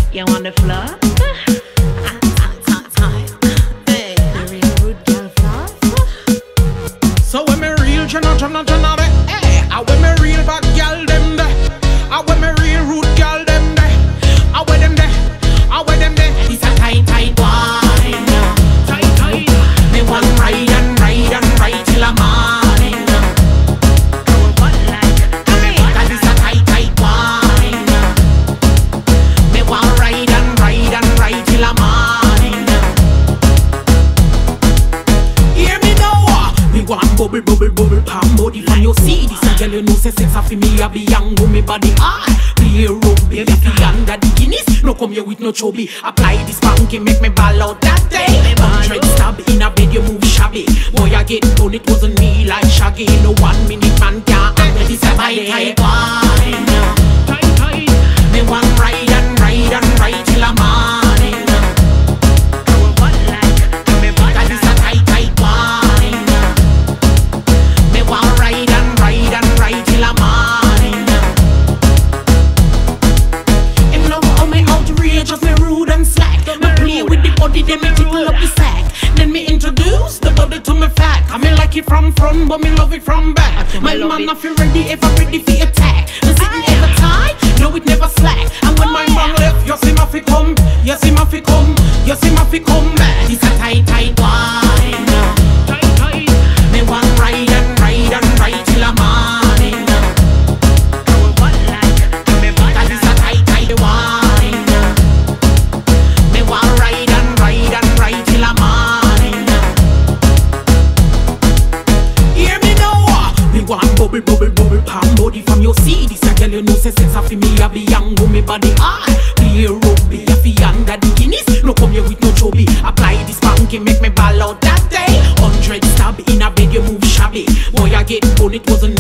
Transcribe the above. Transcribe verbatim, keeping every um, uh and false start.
You on the floor? So when me real Jenna, Jenna, Jenna, eh? I when me real bad girl them there. I when me real rude girl them there. I when them there. I when them there. It's a tight, tight wine, tight, tight. Me want ride and ride and ride till I'm morning. What like? That is a tight, tight wine. Me want ride and ride and ride till I'm morning. Hear me now. Me want bubble, bubble, bubble, palm body from your see this. A girl you know say sex for me, I be young, go me body hard. Be a rugby, if you under the Guinness. No come here with no chubby. Apply this banky, make me ball out that day. Hundred stab in a bed, you move shabby. Boy, I get done, it wasn't me like Shaggy. No one minute man can't handle this a tight, tight wine. Tight, tight. Me want ride and ride and ride till I'm morning. What like? That is a tight, tight wine. Me want ride and ride and ride till I'm morning. Him love how me outrage, just me rude and slack. Me play with the body, then me tickle up the sack. Then me introduce the body to me fat. I me like it from front, but me love it from back. My man, I feel ready, ever ready for attack. Me sitting every time, no it never slack. And when my man left, you see my fi come, you see my fi come, you see my fi come back. It's a tight, tight wine. Tight, tight. Me want ride and ride and ride till I'm morning. What like? That is a tight, tight wine. Me want ride and ride and ride till I'm morning. Hear me now. Me want bubble, bubble, bubble, palm body from your see this. A girl you know say sex for me, I be young, go me body hard. Be a rugby, I fi under the Guinness. No come here with no chubby. Apply this banky, make me ball out that day. Hundred stab in a bed, you move shabby. Boy, I get done, it wasn't